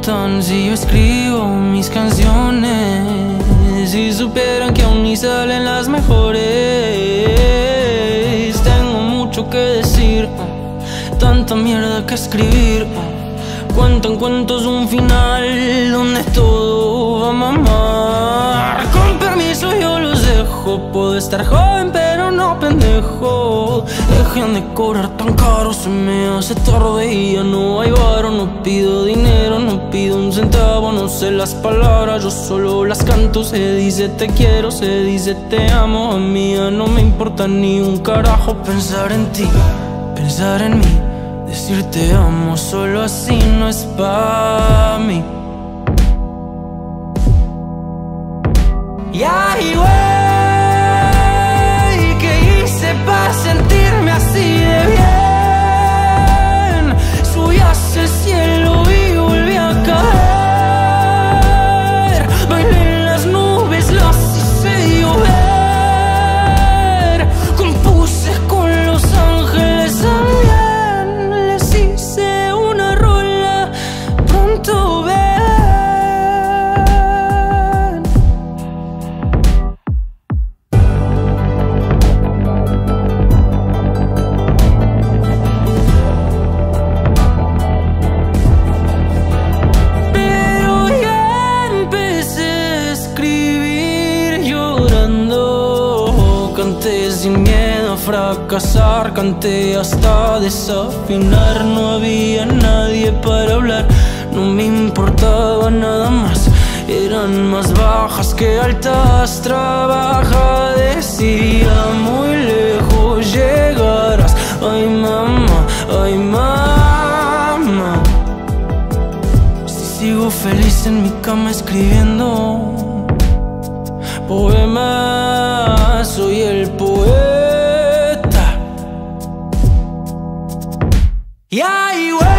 preguntan si yo escribo mis canciones, si supieran que aún ni salen las mejores. Tengo mucho que decir, tanta mierda que escribir. Cuentan cuentos un final donde todo va a mamar. Con permiso yo los dejo, puedo estar joven pero no pendejo. Dejen de cobrar tan caro, se me hace tarde y ya no hay varo. No pido dinero, no pido un centavo, no sé las palabras, yo solo las canto. Se dice te quiero, se dice te amo, a mí ya no me importa ni un carajo. Pensar en ti, pensar en mí, decir te amo, solo así no es pa' mí. Y ay, güey, ¿qué hice pa' sentirme así de bien? Subí hacia el cielo y volví a caer. Bailé en las nubes, las hice llover. Compuse con los ángeles también. Les hice una rola, pronto ven. Pero ya empecé a escribir llorando. Canté sin miedo a fracasar, canté hasta desafinar. No había nadie para hablar, no me importaba nada más. Eran más bajas que altas, trabaja, decía, muy lejos llegarás. Ay mamá, ay mamá. Si sigo feliz en mi cama escribiendo poemas, soy el poeta. Y ay, güey,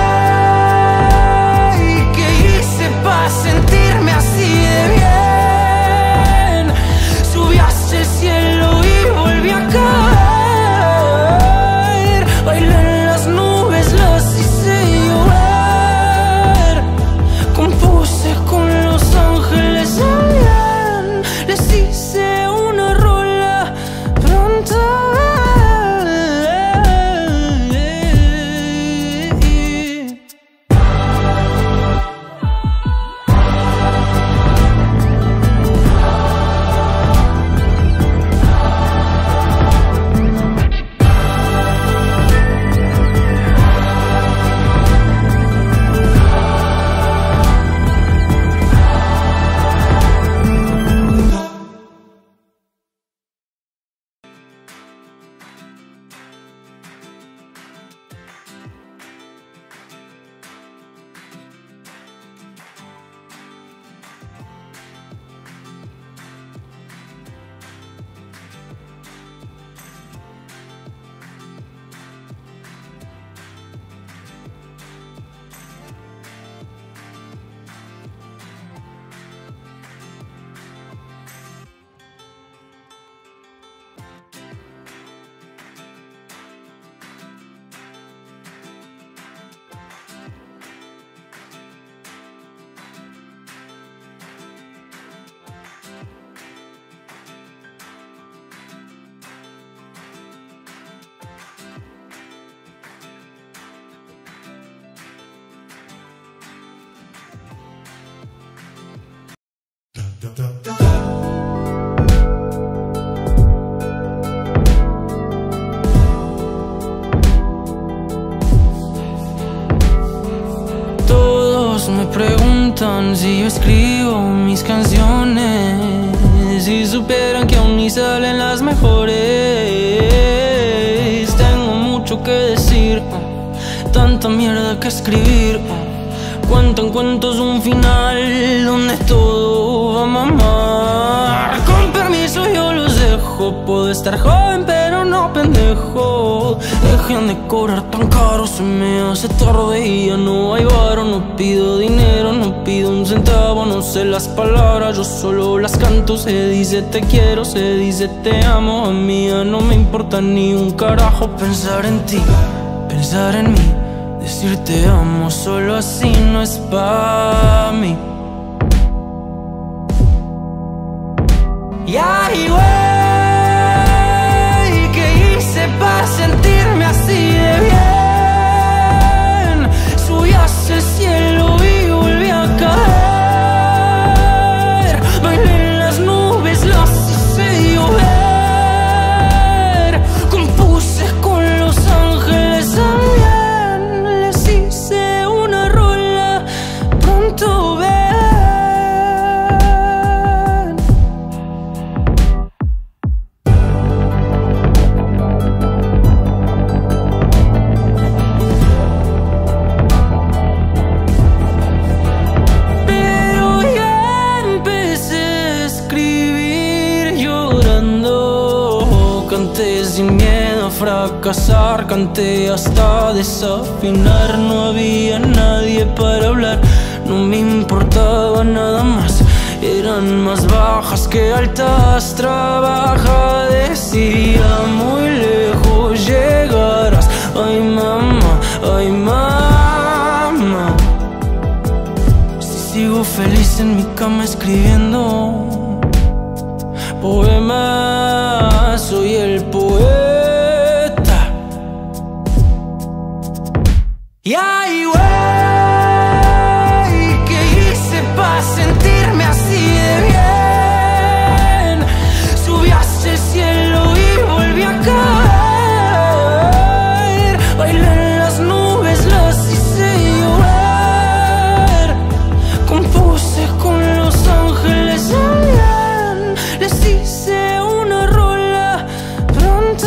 ¿qué hice pa' sentirme así de bien? Subí hacia el cielo y volví a caer. Bailé en las nubes, las hice llover. Compuse con los ángeles también. Les hice una rola, pronto todos me preguntan si yo escribo mis canciones, si supieran que aún ni salen las mejores. Tengo mucho que decir, tanta mierda que escribir. Cuentan cuentos un final donde todo va a mamar. Con permiso yo los dejo, puedo estar joven pero no pendejo. Dejen de cobrar tan caro, se me hace tarde y ya no hay varo. No pido dinero, no pido un centavo, no sé las palabras, yo solo las canto. Se dice te quiero, se dice te amo, a mí ya no me importa ni un carajo. Pensar en ti, pensar en mí, Decir te amo solo así no es pa' mí. Y ay, güey, ¿qué hice pa' sentirme así de bien? Subí hacia el cielo y volví a caer. Bailé en las nubes, las hice llover. Compuse con los ángeles también. Les hice una rola, pronto ven. Sin miedo a fracasar, canté hasta desafinar. No había nadie para hablar, no me importaba nada más. Eran más bajas que altas, trabaja, decía, muy lejos llegarás. Ay mamá, ay mamá. Si sigo feliz en mi cama escribiendo poemas, soy el poeta. Y ay, güey, ¿qué hice pa' sentirme así de bien? Subí hacia el cielo y volví a caer. Bailé en las nubes, las hice llover. Compuse con los ángeles también. Les hice una rola, pronto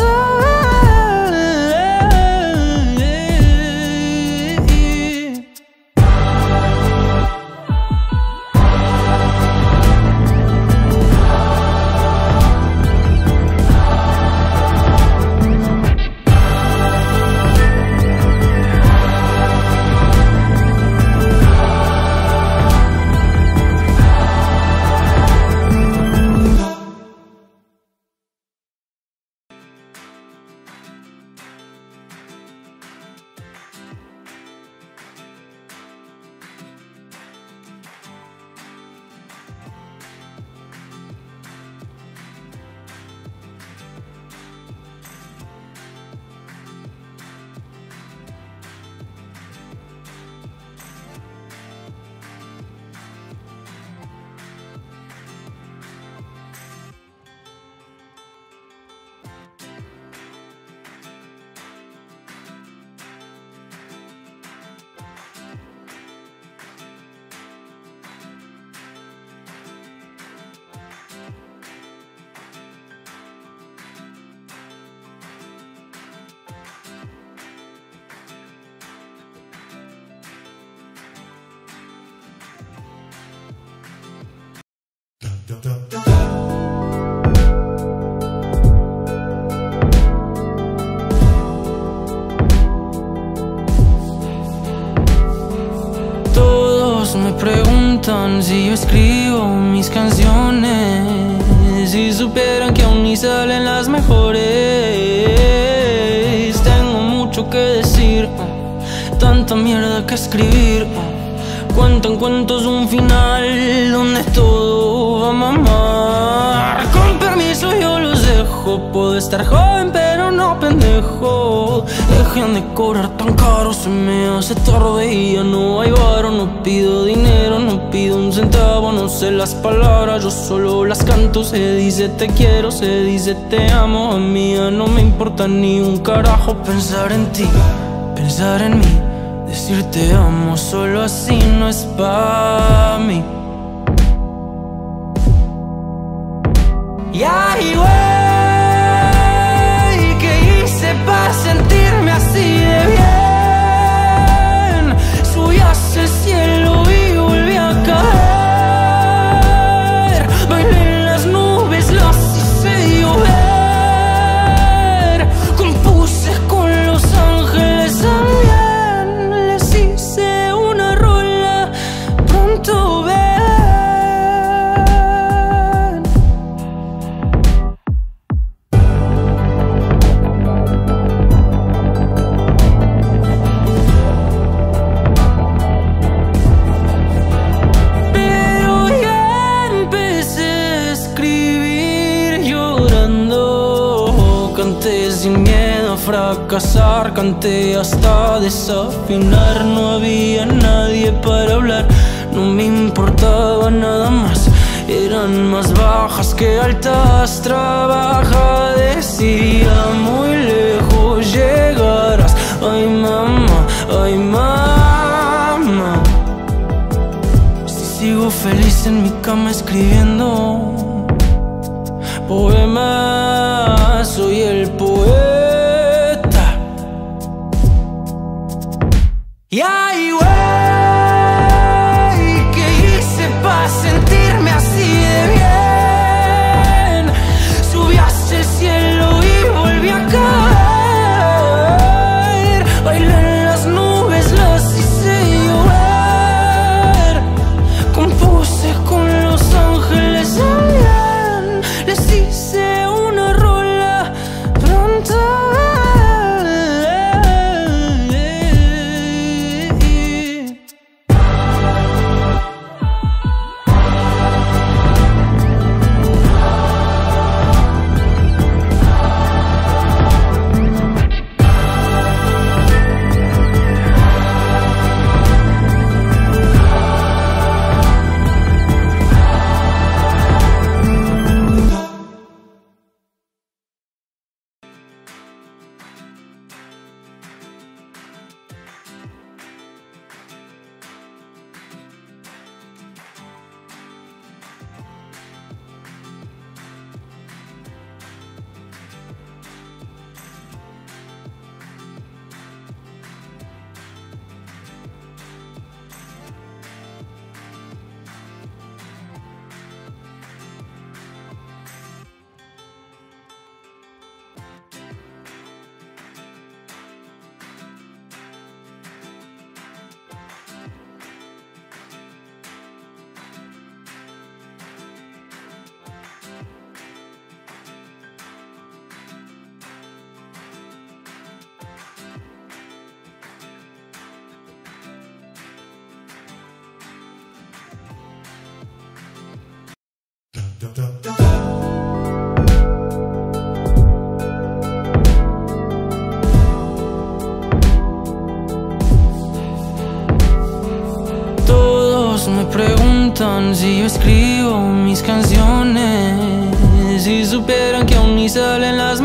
todos me preguntan si yo escribo mis canciones. Si supieran que aún ni salen las mejores. Tengo mucho que decir, tanta mierda que escribir. Cuentan cuentos un final donde todo va a mamar. Con permiso yo los dejo. Puedo estar joven pero no pendejo. Dejen de cobrar tan caro, se me hace tarde y ya no hay varo. No pido dinero, no pido un centavo. No sé las palabras, yo solo las canto. Se dice te quiero, se dice te amo. A mí ya no me importa ni un carajo pensar en ti, pensar en mí. Decir te amo solo así no es pa' mí. Y ay, güey, ¿qué hice pa' sentirme así de bien? Subí hacia el cielo y volví a caer. Bailé en las nubes, las hice llover. Compuse con los ángeles también. Les hice una rola, pronto ven. sin miedo a fracasar. Canté hasta desafinar, no había nadie para hablar. No me importaba nada más, eran más bajas que altas. Trabaja, decía, muy lejos llegarás. Ay mamá, ay mamá. Si sigo feliz en mi cama escribiendo poemas, soy el poeta. Y ay, güey, ¿qué hice pa' sentirme así de bien? Subí hacia el cielo y volví a caer. Bailé en las nubes, las hice llover. Compuse con los ángeles también. Les hice una rola pronto. Todos me preguntan si yo escribo mis canciones, si supieran que aún ni salen las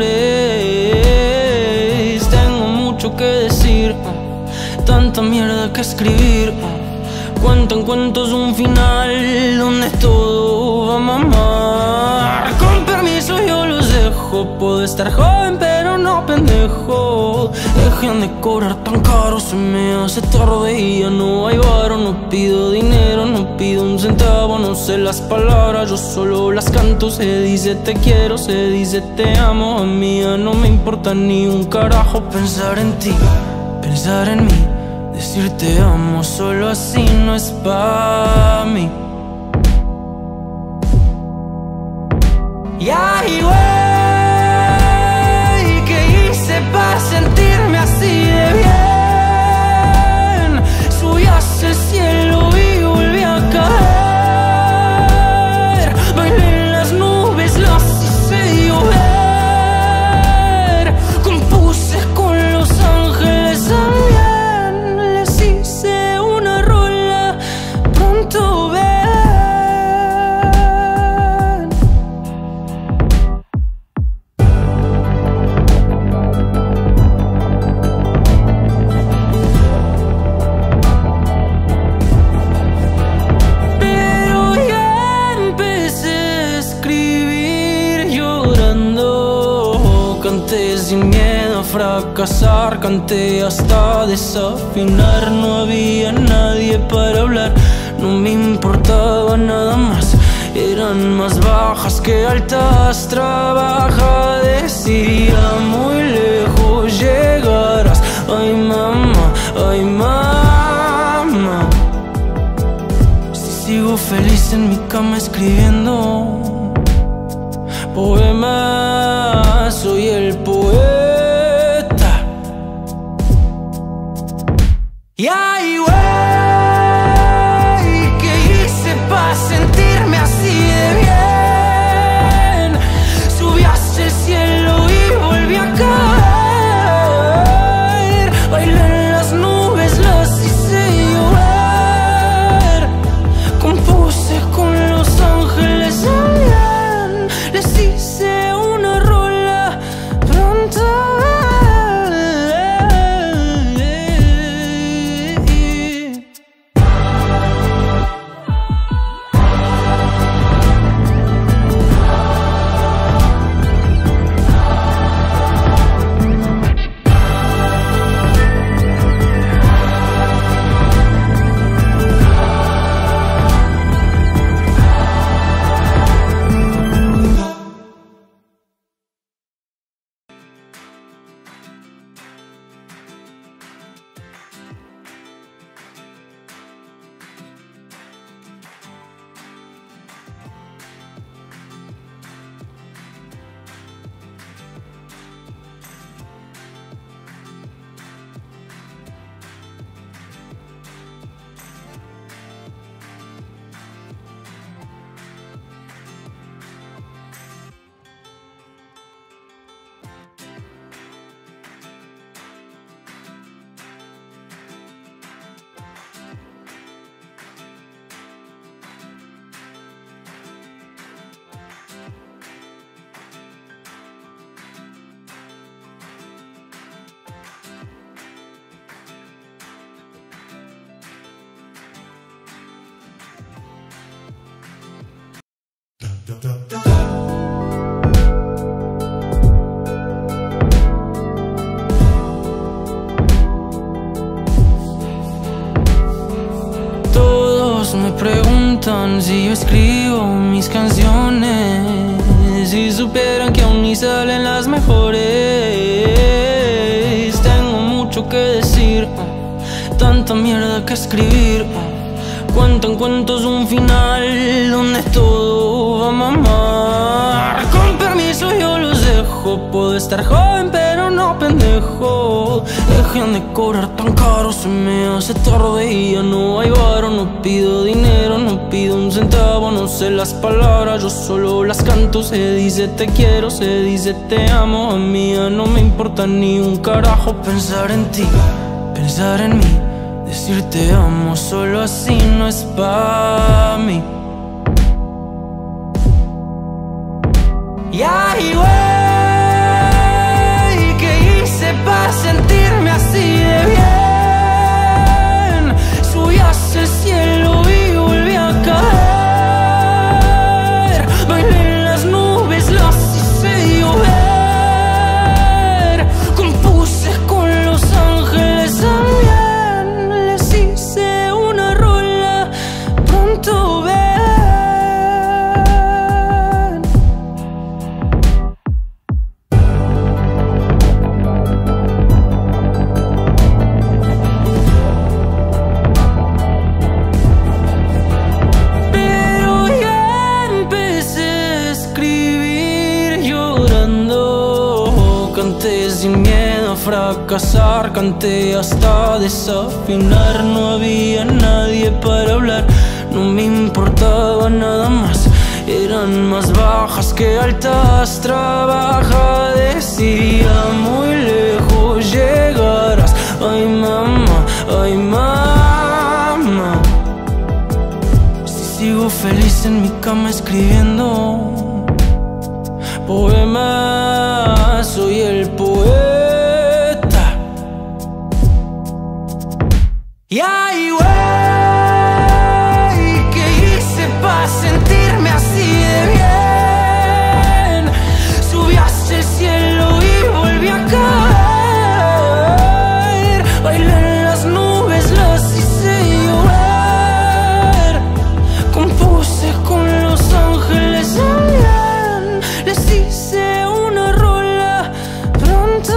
mejores. Tengo mucho que decir, tanta mierda que escribir. Cuentan cuentos un final donde todo va a mamar. Con permiso yo los dejo, puedo estar joven pero no pendejo. Dejen de cobrar tan caro, se me hace tarde y ya no hay varo. No pido dinero, no pido un centavo, no sé las palabras, yo solo las canto. Se dice te quiero, se dice te amo, a mí ya no me importa ni un carajo. Pensar en ti, pensar en mí, decir te amo, solo así no es pa' mí. Y ay, güey, ¿qué hice pa' sentirme así de bien? Subí hacia el cielo y volví a caer. Bailé en las nubes, las hice llover. Compuse con los ángeles también. Les hice una rola pronto, ven. Sin miedo a fracasar, canté hasta desafinar. No había nadie para hablar, no me importaba nada más, eran más bajas que altas. Trabaja, decía, muy lejos llegarás. Ay mamá, ay mamá. Si sigo feliz en mi cama escribiendo poemas, soy el poeta. Y ay, güey, ¿qué hice pa' sentirme así de bien? Subí hacia el cielo y volví a preguntan si yo escribo mis canciones, si supieran que aún ni salen las mejores. Tengo mucho que decir, tanta mierda que escribir. Cuentan cuentos un final donde todo va a mamar. Con permiso yo los dejo, puedo estar joven pero no pendejo. Dejen de cobrar tan caro, se me hace tarde y ya no hay varo. No pido dinero, no pido un centavo, no sé las palabras, yo solo las canto. Se dice te quiero, se dice te amo, a mí ya no me importa ni un carajo. Pensar en ti, pensar en mí, decir te amo, solo así no es pa' mí. Y ay, güey, ¿qué hice pa' sentirme así de bien? Subí hacia el cielo y volví a caer. Bailé en las nubes, las hice llover. Compuse con los ángeles también. Les hice una rola, pronto ven. Pero ya empecé a escribir llorando. Canté sin miedo a fracasar, canté hasta desafinar. No había nadie para hablar, no me importaba nada más. Eran más bajas que altas, trabaja, decía, muy lejos llegarás. Ay mamá, ay mamá. Si sigo feliz en mi cama escribiendo poemas, soy el poeta. Y ay, güey, ¿qué hice pa' sentirme así de bien? Subí hacia el cielo y volví a caer. Bailé en las nubes, las hice llover. Compuse con los ángeles también. Les hice una rola, pronto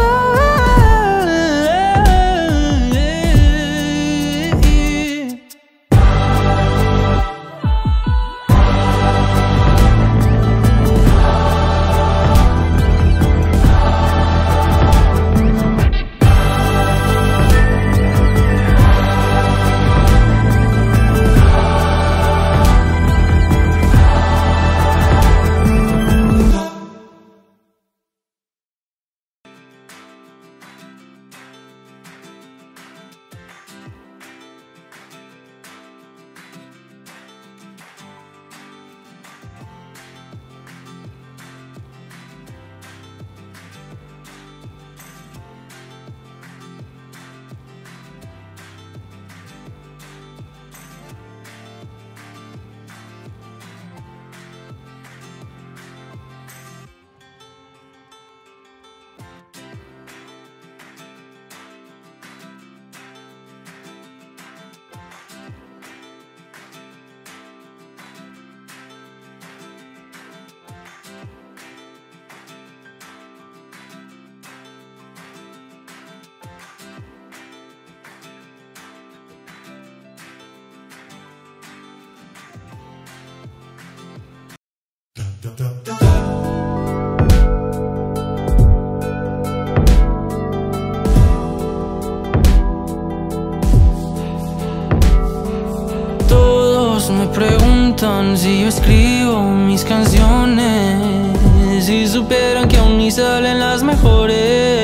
todos me preguntan si yo escribo mis canciones, si supieran que aún ni salen las mejores.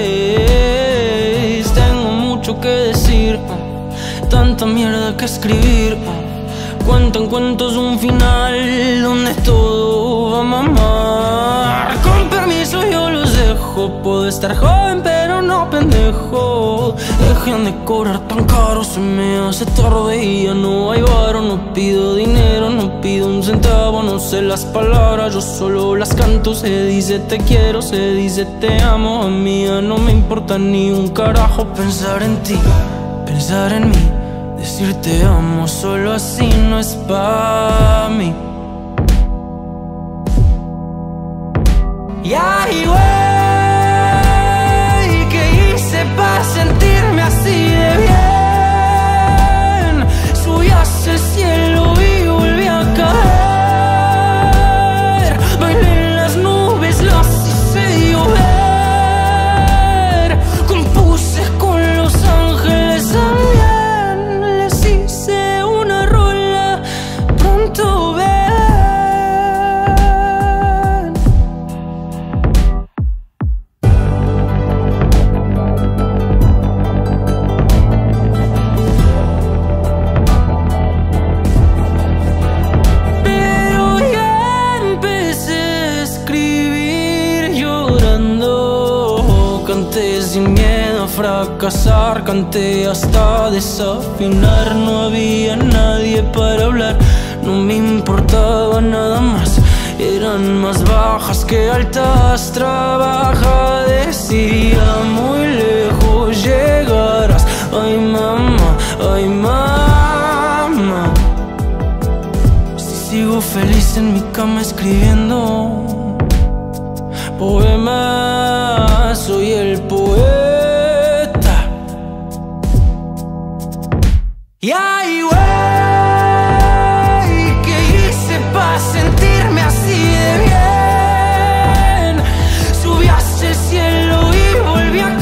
Tengo mucho que decir, tanta mierda que escribir. Cuentan cuentos un final donde todo va a mamar. Con permiso yo los dejo, puedo estar joven pero no pendejo. Dejen de cobrar tan caro, se me hace tarde y ya no hay varo. No pido dinero, no pido un centavo, no sé las palabras, yo solo las canto. Se dice te quiero, se dice te amo, a mí ya no me importa ni un carajo. Pensar en ti, pensar en mí, Decir te amo solo así no es pa' mí. Y ay, güey, ¿qué hice pa' sentirme así de bien? Subí hacia el cielo y volví a caer. Bailé en las nubes, las hice llover. Compuse con los ángeles también. Les hice una rola, pronto ven. Canté sin miedo a fracasar, canté hasta desafinar. No había nadie para hablar, no me importaba nada más. Eran más bajas que altas, trabaja, decía, muy lejos llegarás. Ay mamá, ay mamá. Si sigo feliz en mi cama escribiendo poemas, soy el poeta. Y ay, güey, ¿qué hice pa' sentirme así de bien? Subí hacia el cielo y volví a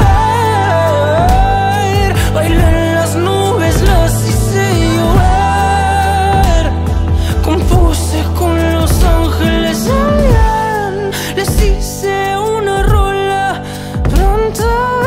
caer. Bailé en las nubes, las hice llover. Compuse con los ángeles también. Les hice una rola, pronto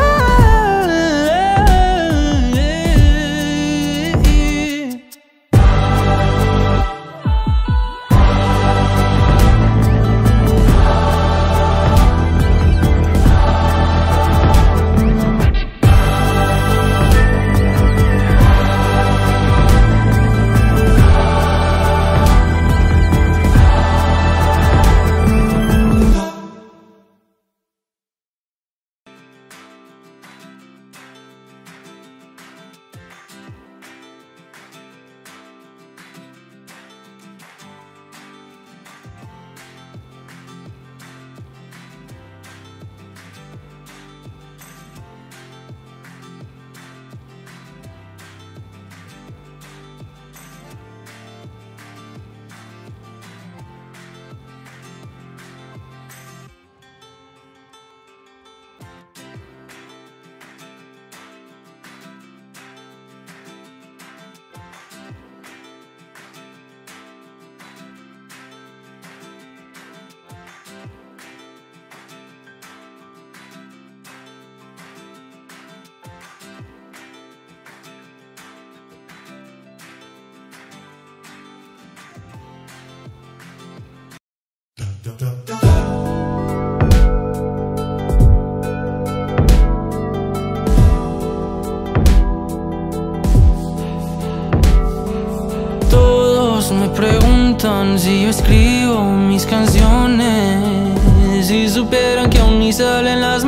todos me preguntan si yo escribo mis canciones. Si supieran que aún ni salen las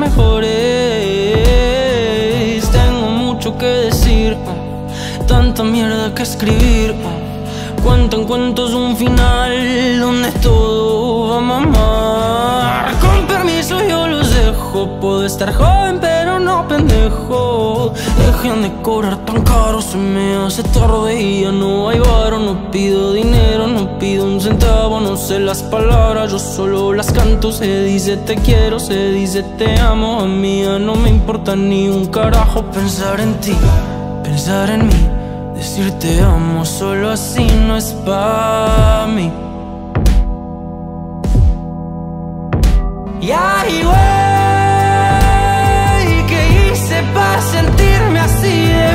mejores. Tengo mucho que decir, tanta mierda que escribir. Cuentan cuentos un final donde todo va a mamar. Con permiso yo los dejo. Puedo estar joven pero no pendejo. Dejen de cobrar tan caro, se me hace tarde y ya no hay varo. No pido dinero, no pido un centavo. No sé las palabras, yo solo las canto. Se dice te quiero, se dice te amo. A mí ya no me importa ni un carajo pensar en ti, pensar en mí. Decir te amo solo así no es pa' mí. Y ay, güey, ¿qué hice pa' sentirme así de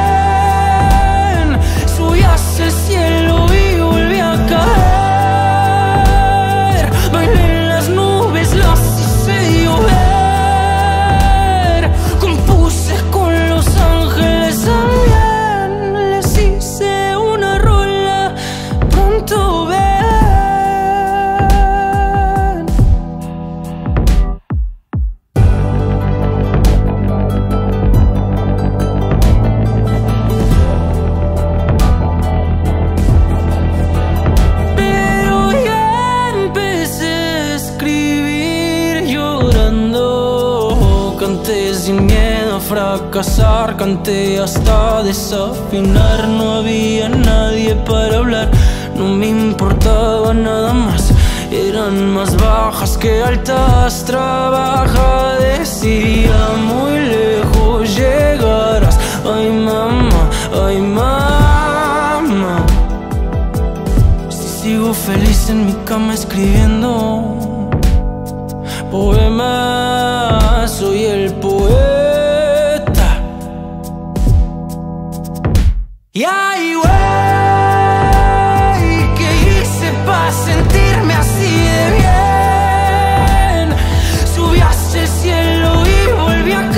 bien? Subí hacia el cielo y volví a caer. Bailé en las nubes, las hice llover. Compuse con los ángeles también. Les hice una rola, pronto ven. sin miedo a fracasar. Canté hasta desafinar, no había nadie para hablar. No me importaba nada más, eran más bajas que altas. Trabaja, decía, muy lejos llegarás. Ay mamá, ay mamá. Si sigo feliz en mi cama escribiendo poemas, soy el poeta. Y ay, güey, ¿qué hice pa' sentirme así de bien? Subí hacia el cielo y volví a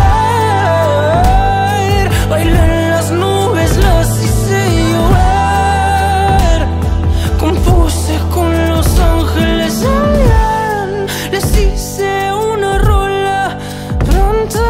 caer. Bailé en las nubes, las hice llover. Compuse con los ángeles también. Les hice una rola pronto.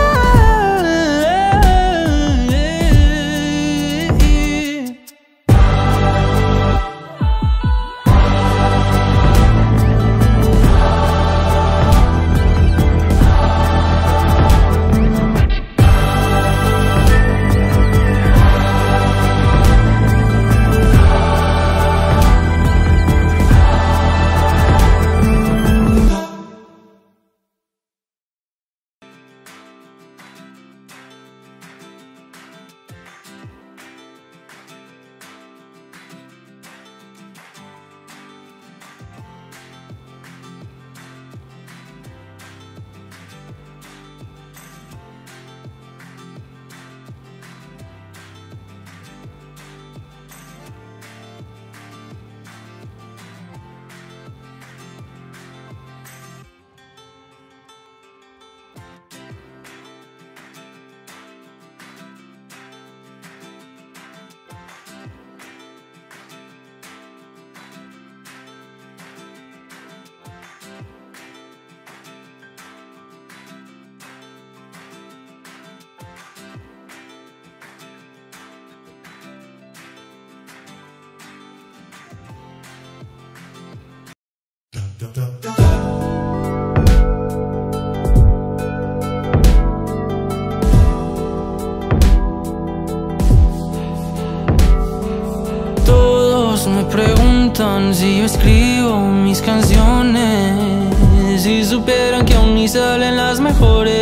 Todos me preguntan si yo escribo mis canciones, si supieran que aún ni salen las mejores.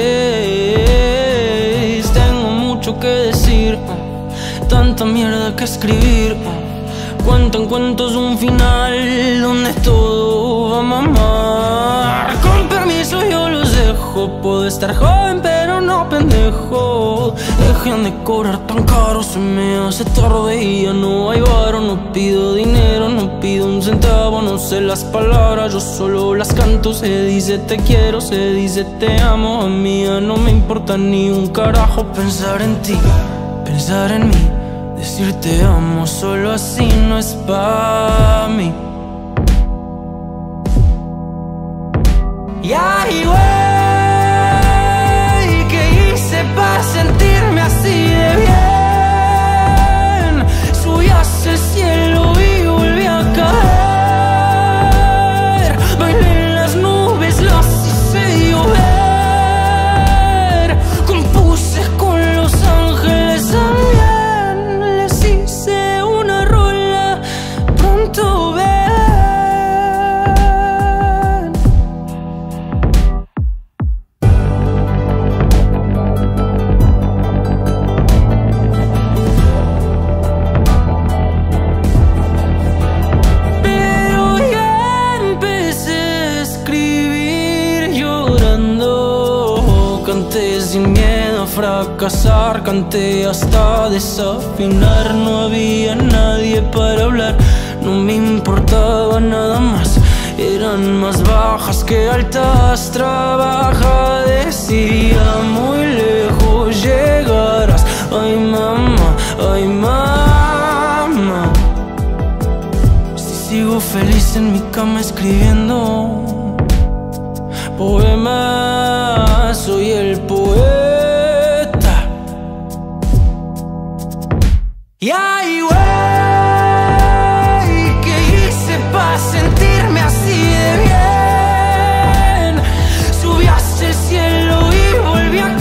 Tengo mucho que decir, tanta mierda que escribir. Cuentan cuentos un final donde todo va a mamar. Con permiso yo los dejo, puedo estar joven pero no pendejo. Dejen de cobrar tan caro, se me hace tarde y ya no hay varo. No pido dinero, no pido un centavo, no sé las palabras, yo solo las canto. Se dice te quiero, se dice te amo, a mí ya no me importa ni un carajo. Pensar en ti, pensar en mí, decir te amo, solo así no es pa' mí. Y ay, güey, ¿qué hice pa' sentirme así de bien? Subí hacia el cielo y volví a caer. Bailé en las nubes, las hice llover. Compuse con los ángeles también. Les hice una rola pronto, ven. Pero ya empecé a escribir llorando. Canté sin miedo a fracasar, canté hasta desafinar. No había nadie para hablar, no me importaba nada más, eran más bajas que altas. Trabaja, decía, muy lejos llegarás. Ay mamá, ay mamá. Si sigo feliz en mi cama escribiendo poemas, soy el poeta. Y ay, güey, ¿qué hice pa' sentirme así de bien? Subí hacia el cielo y volví a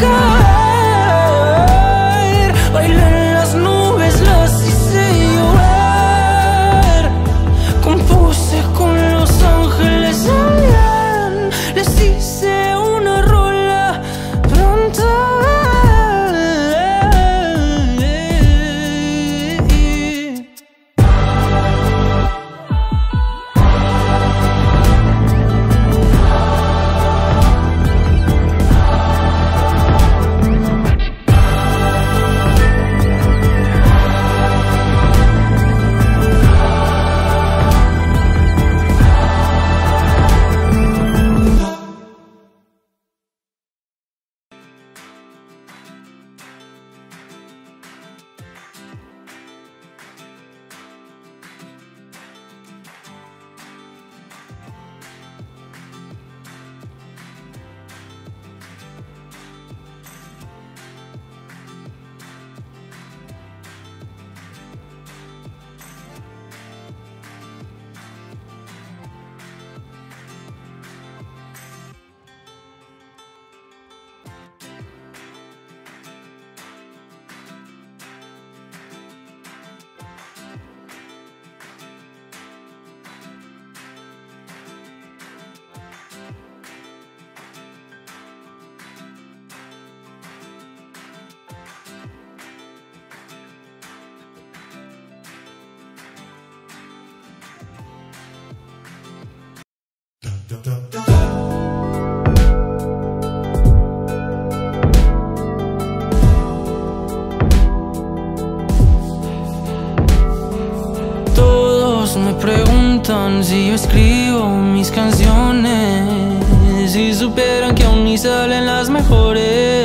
Todos me preguntan si yo escribo mis canciones, si supieran que aún ni salen las mejores.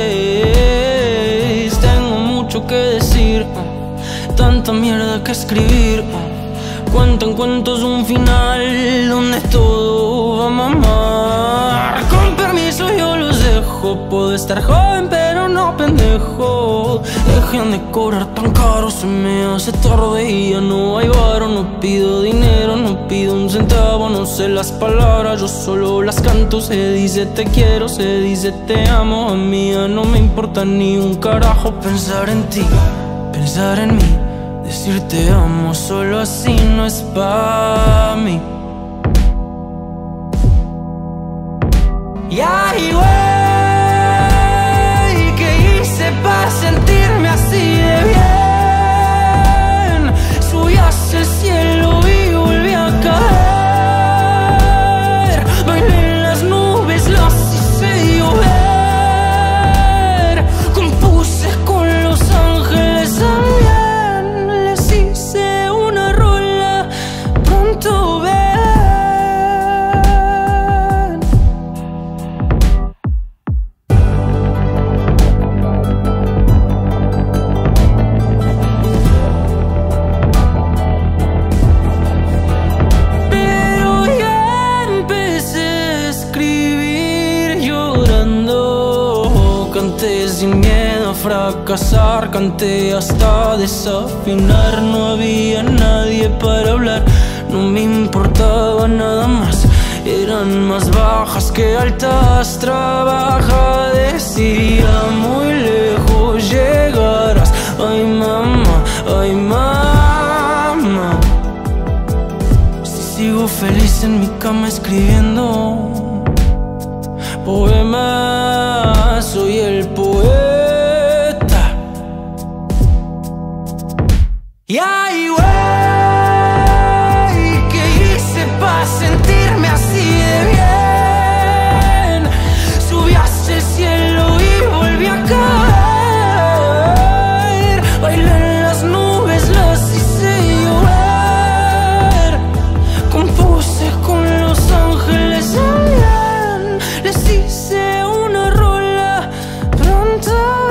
Tengo mucho que decir, tanta mierda que escribir. Cuentan cuentos un final donde todo va a mamar. Con permiso yo los dejo, puedo estar joven pero no pendejo. Dejen de cobrar tan caro, se me hace tarde y ya no hay varo. No pido dinero, no pido un centavo, no sé las palabras, yo solo las canto. Se dice te quiero, se dice te amo, a mí ya no me importa ni un carajo. Pensar en ti, pensar en mí, decir te amo, solo así no es pa' mí. Y ay, güey, ¿qué hice pa' sentirme así de bien? Subí hacia el cielo y volví a caer. Bailé en las nubes, las hice llover. Compuse con los ángeles también. Les hice una rola, pronto ven. Pero ya empecé a escribir llorando. Canté sin miedo a fracasar, canté hasta desafinar. No había nadie para hablar, no me importaba nada más. Eran más bajas que altas, trabaja, decía, muy lejos llegarás. Ay mamá, ay mamá. Si sigo feliz en mi cama escribiendo poemas, soy el poeta. Y ay, güey, ¿qué hice pa' sentirme así de bien? Subí hacia el cielo y volví a caer. Bailé en las nubes, las hice llover. Compuse con los ángeles también. Les hice una rola, pronto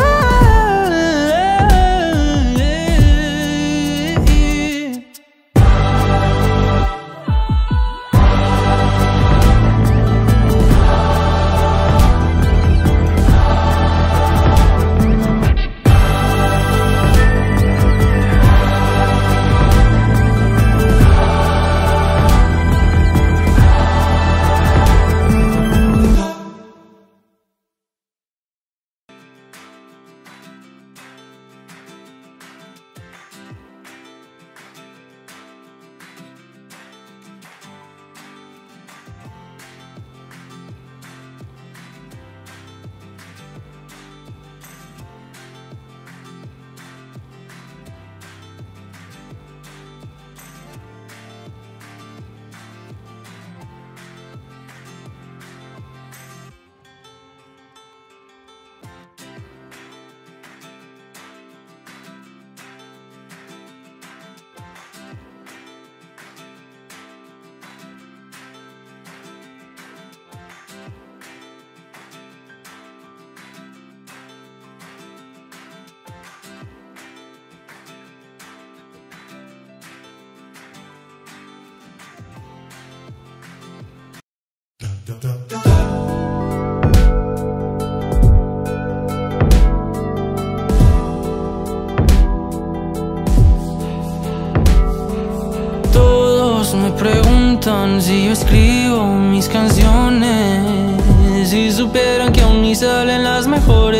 Todos me preguntan si yo escribo mis canciones, si supieran que aún ni salen las mejores.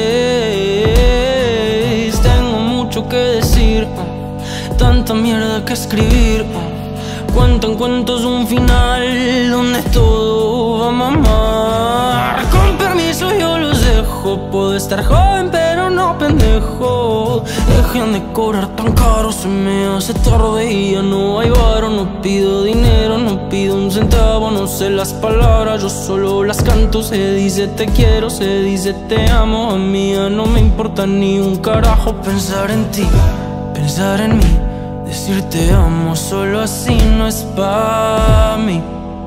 Tengo mucho que decir, tanta mierda que escribir. Cuentan cuentos un final donde todo va a mamar. Con permiso yo los dejo, puedo estar joven pero no suena pendejo. Dejen de cobrar tan caro, se me hace tarde y ya no hay varo. No pido dinero, no pido un centavo, no sé las palabras, yo solo las canto. Se dice te quiero, se dice te amo, a mí ya no me importa ni un carajo. Pensar en ti, pensar en mí, decir te amo, solo así no es pa' mí.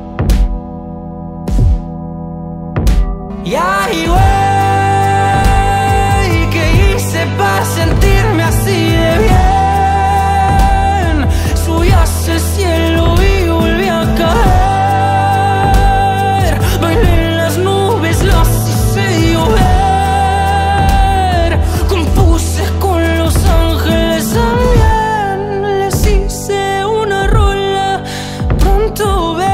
Y ay, güey, ¿qué hice pa' sentirme así de bien? Subí hacia el cielo y volví a caer. Bailé en las nubes, las hice llover. Compuse con los ángeles también. Les hice una rola, pronto ven.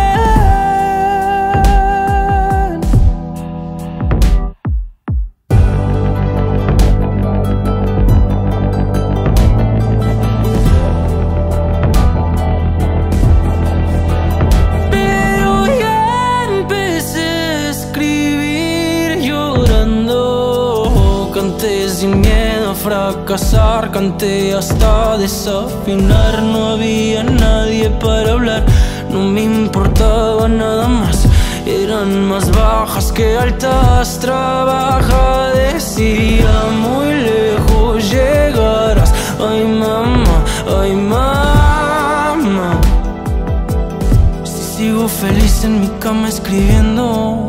Canté sin miedo a fracasar, canté hasta desafinar. No había nadie para hablar, no me importaba nada más. Eran más bajas que altas, trabaja, decía, muy lejos llegarás. Ay mamá, ay mamá. Si sigo feliz en mi cama escribiendo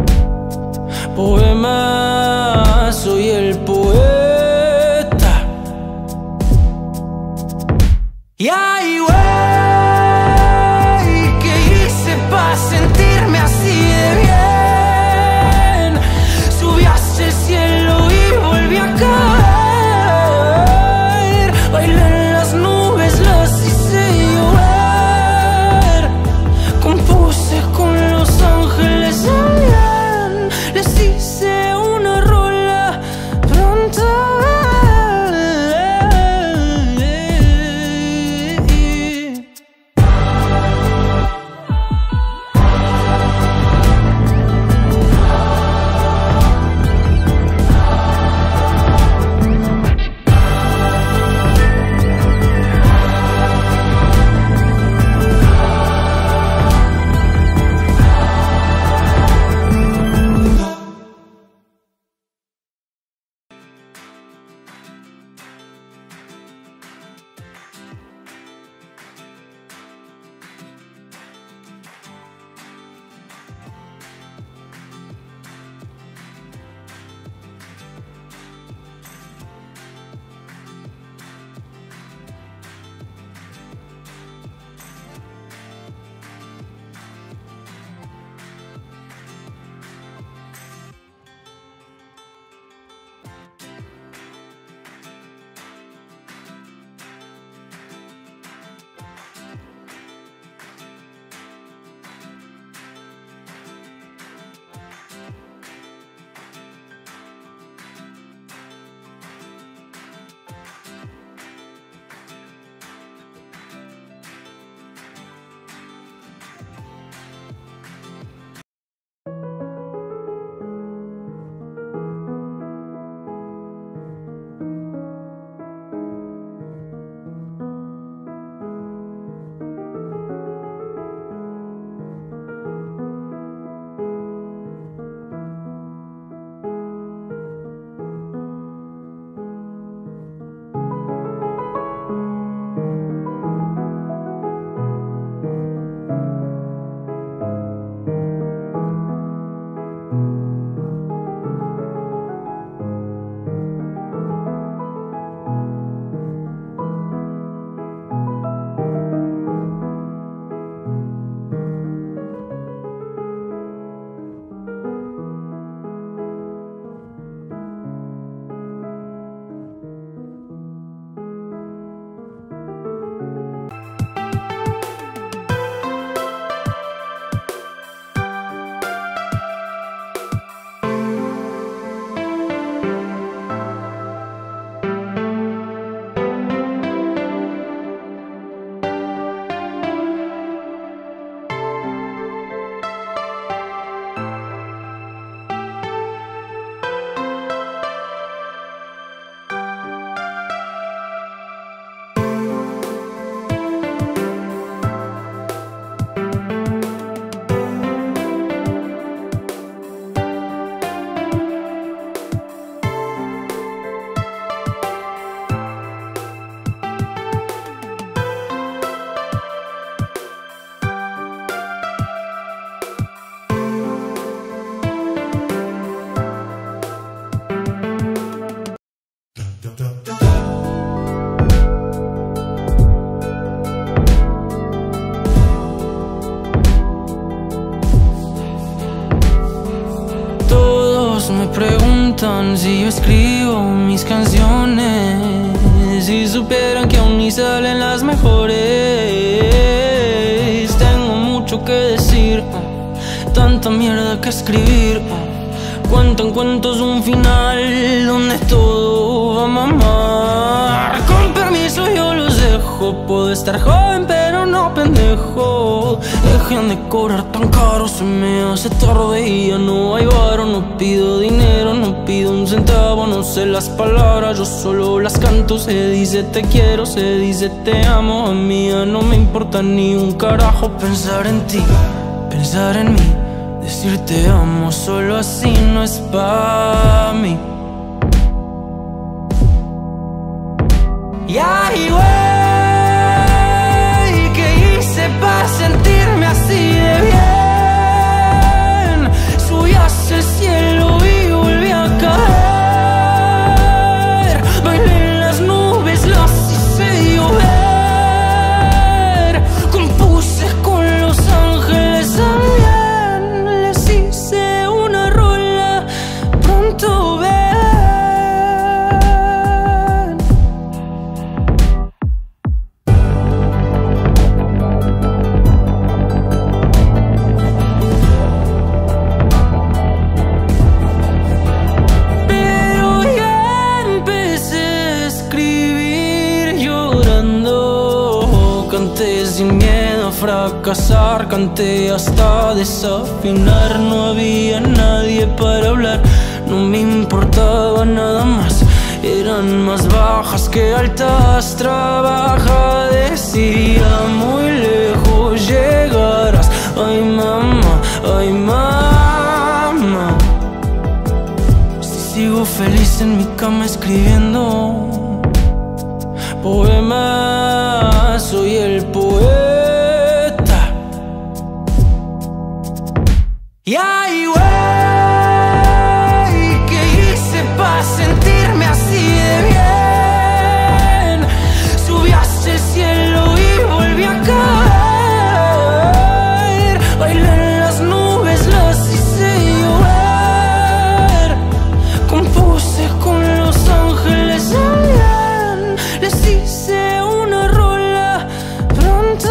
poemas, soy el poeta. Y ay, güey, ¿qué hice pa' sentirme así de bien? Subí hacia el cielo y volví a caer. Bailé en las nubes, las hice llover. Compuse con los ángeles también. Les hice una rola, me preguntan si yo escribo mis canciones, si supieran que aún ni salen las mejores. Tengo mucho que decir, tanta mierda que escribir. Cuentan cuentos un final donde todo va a mamar. Con permiso yo los dejo, puedo estar joven pero no pendejo. Dejen de cobrar tan caro, se me hace tarde y ya no hay varo. No pido dinero, no pido un centavo, no sé las palabras, yo solo las canto. Se dice te quiero, se dice te amo, a mí ya no me importa ni un carajo. Pensar en ti, pensar en mí, decir te amo, solo así no es pa' mí. Y ay, güey, ¿qué hice pa' sentirme así de bien? Subí hacia el cielo y volví a caer. Bailé en las nubes, las hice llover. Compuse con los ángeles también. Les hice una rola, pronto ven. Sin miedo a fracasar, canté hasta desafinar. No había nadie para hablar, no me importaba nada más. Eran más bajas que altas, trabaja, decía, muy lejos llegarás. Ay mamá, ay mamá. Si sigo feliz en mi cama escribiendo poemas, soy el poeta. Y ay, güey, ¿qué hice pa' sentirme así de bien? Subí hacia el cielo y volví a caer. Bailé en las nubes, las hice llover. Compuse con los ángeles también. Les hice una rola, pronto.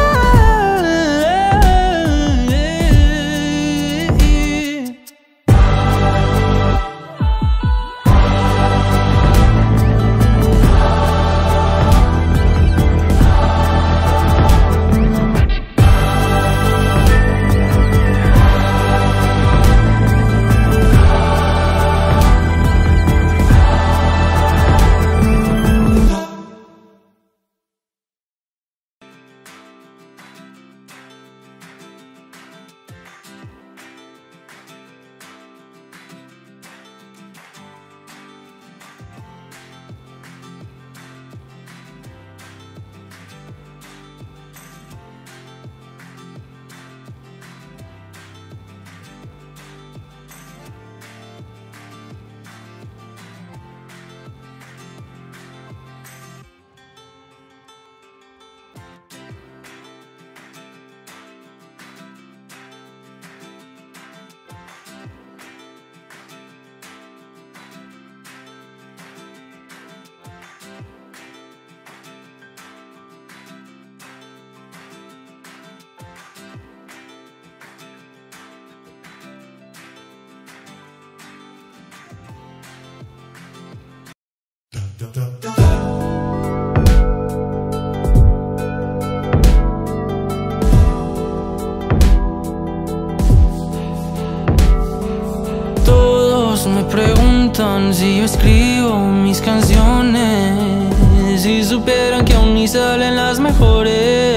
Todos me preguntan si yo escribo mis canciones, si supieran que aún ni salen las mejores.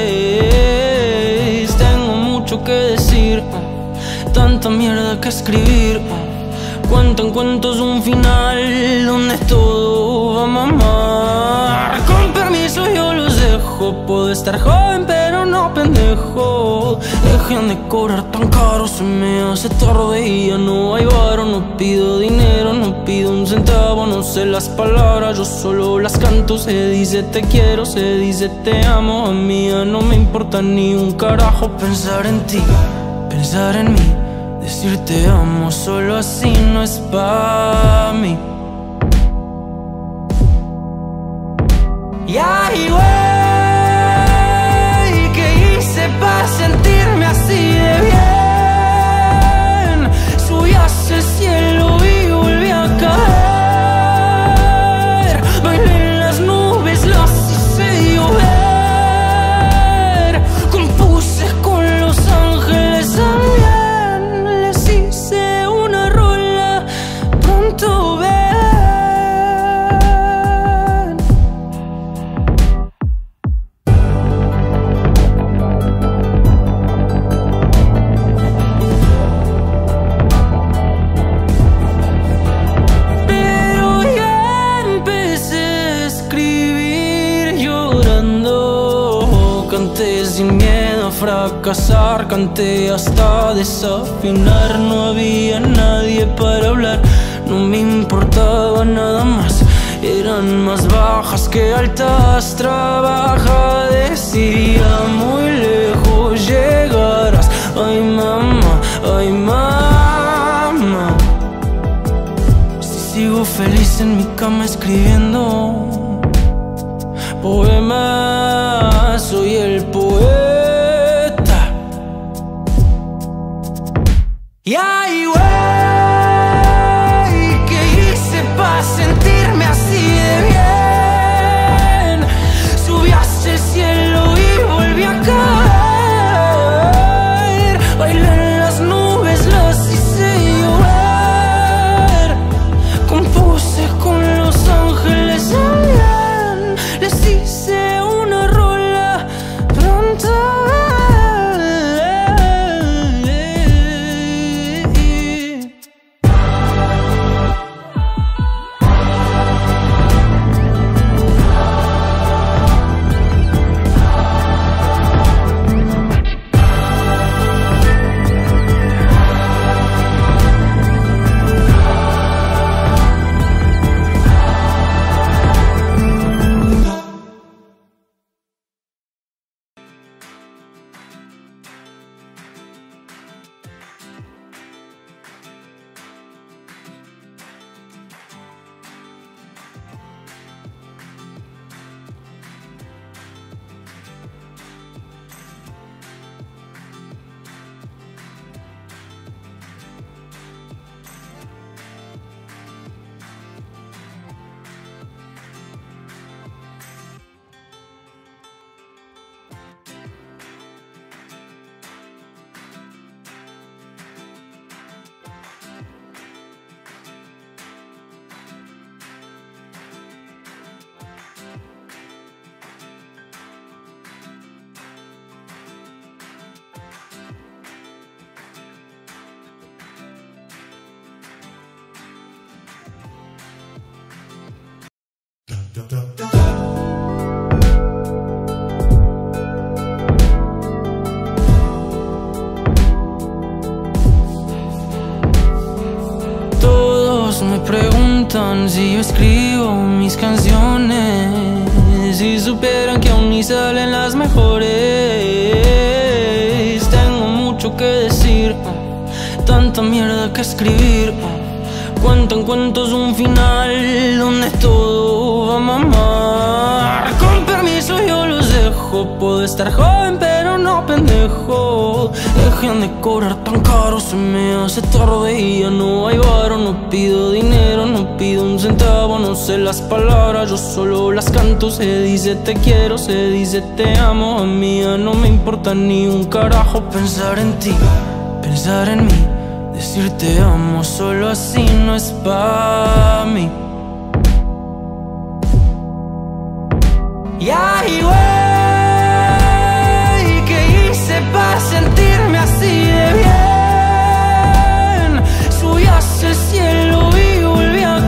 Tengo mucho que decir, tanta mierda que escribir. Cuentan cuentos un final donde todo va a mamar. Con permiso yo los dejo, puedo estar joven pero no pendejo. Dejen de cobrar tan caro, se me hace tarde y ya no hay varo. No pido dinero, no pido un centavo, no sé las palabras, yo solo las canto. Se dice te quiero, se dice te amo, a mí ya no me importa ni un carajo. Pensar en ti, pensar en mí, Decir te amo solo así no es pa' mí. Y ay, güey, ¿qué hice pa' sentirme así de bien? Subí hacia el cielo y volví a caer. Bailé en las nubes, las hice llover. Compuse con los ángeles también. Les hice una rola, pronto ven. Sin miedo a fracasar, canté hasta desafinar. No había nadie para hablar, no me importaba nada más. Eran más bajas que altas, trabaja, decía, muy lejos llegarás. Ay mamá, ay mamá. Si sigo feliz en mi cama escribiendo poemas, soy el poeta. Y ay, güey, ¿qué hice pa' sentirme así de bien? Subí hacia el cielo y volví a caer. Bailé en las nubes, las hice llover. Compuse con los ángeles también. Les hice una rola, pronto todos me preguntan si yo escribo mis canciones. Si supieran que aún ni salen las mejores. Tengo mucho que decir, tanta mierda que escribir. Cuentan cuentos un final donde todo va a mamar. Con permiso yo los dejo. Puedo estar joven pero no pendejo. Dejen de cobrar tan caro, se me hace tarde y ya no hay varo. No pido dinero, no pido un centavo. No sé las palabras, yo solo las canto. Se dice te quiero, se dice te amo. A mí ya no me importa ni un carajo pensar en ti, pensar en mí. Decir te amo solo así no es pa' mí. Y ay, güey, ¿qué hice pa' sentirme así de bien? Subí hacia el cielo y volví a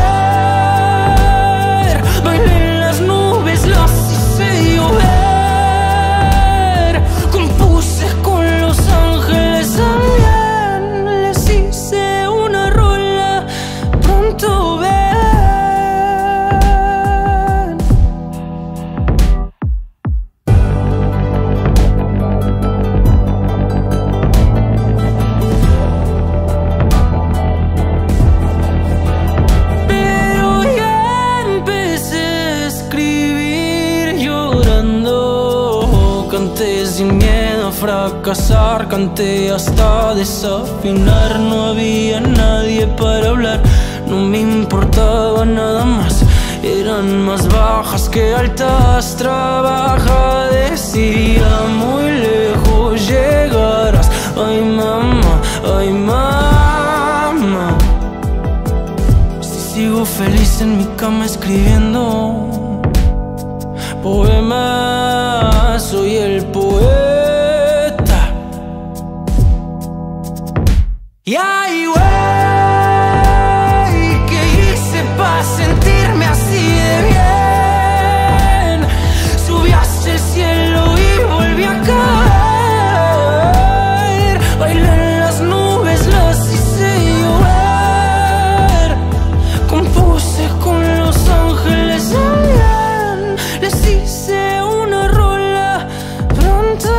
caer. Bailé en las nubes, las hice llover. Compuse con los ángeles también. Les hice una rola, pronto ven. fracasar, canté hasta desafinar. No había nadie para hablar, no me importaba nada más. Eran más bajas que altas, trabaja, decía, muy lejos llegarás. Ay mamá, ay mamá. Si sigo feliz en mi cama escribiendo poemas, soy el poeta. Y ay, güey, ¿qué hice pa' sentirme así de bien? Subí hacia el cielo y volví a caer. Bailé en las nubes, las hice llover. Compuse con los ángeles también. Les hice una rola pronto.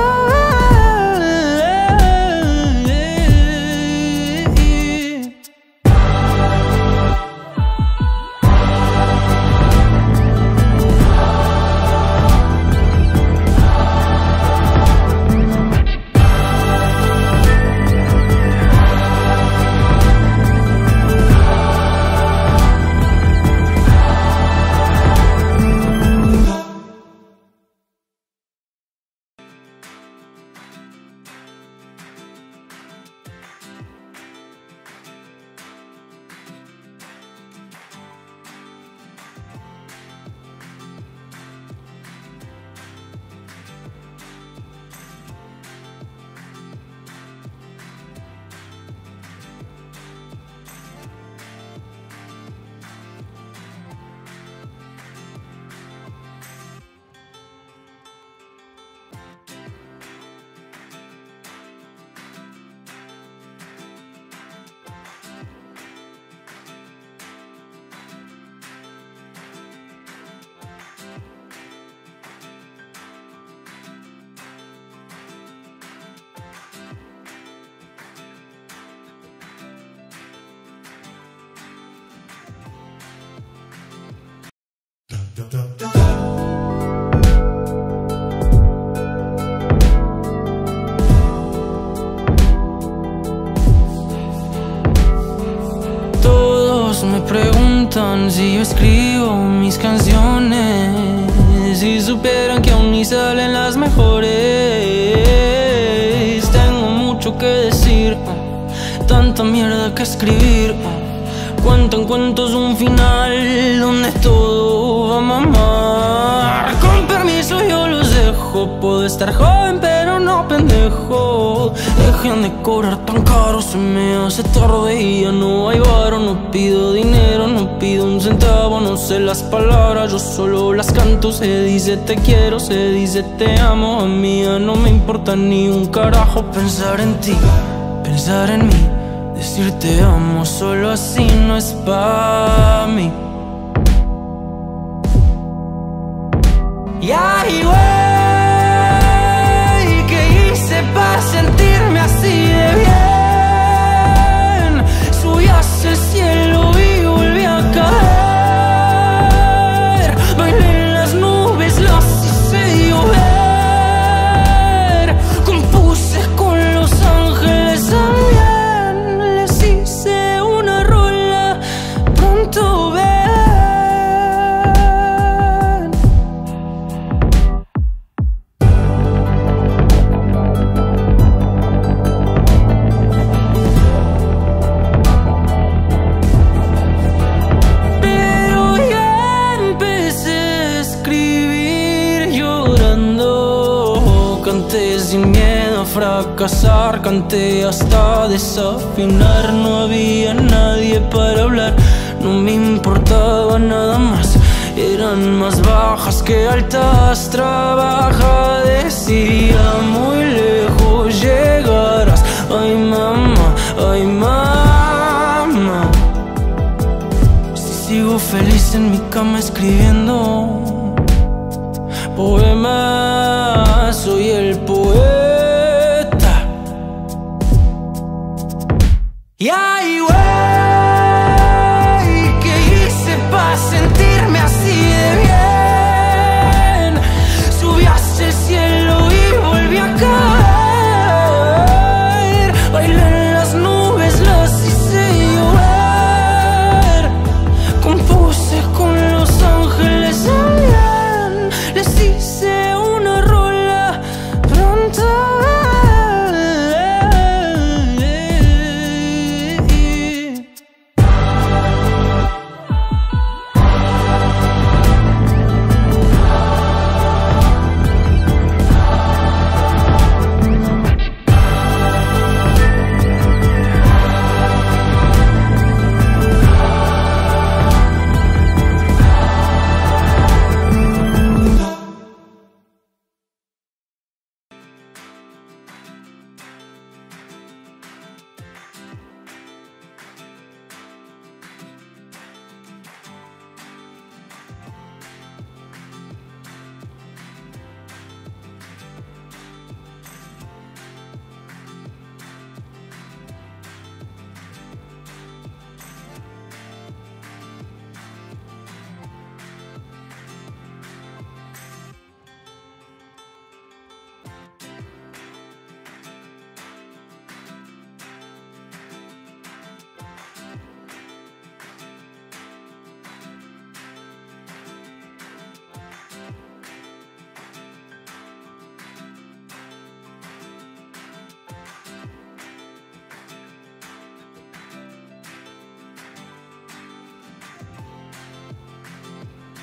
Todos me preguntan si yo escribo mis canciones, si supieran que aún ni salen las mejores. Tengo mucho que decir, tanta mierda que escribir. Cuentan cuentos un final donde todo va a mamar. Con permiso yo los dejo, puedo estar joven pero no pendejo. Dejen de cobrar tan caro, se me hace tarde y ya no hay varo. No pido dinero, no pido un centavo, no sé las palabras, yo solo las canto. Se dice te quiero, se dice te amo, a mí ya no me importa ni un carajo. Pensar en ti, pensar en mí, decir te amo, solo así no es pa' mí. Y ay, güey, ¿qué hice pa' sentirme así de bien? Subí hacia el cielo y volví a caer. Bailé en las nubes, las hice llover. Compuse con los ángeles también. Les hice una rola pronto, ven. Canté sin miedo a fracasar, canté hasta desafinar. No había nadie para hablar, no me importaba nada más. Eran más bajas que altas, trabaja, decía, muy lejos llegarás. Ay mamá, ay mamá. Si sigo feliz en mi cama escribiendo poemas, soy el poeta. Yeah.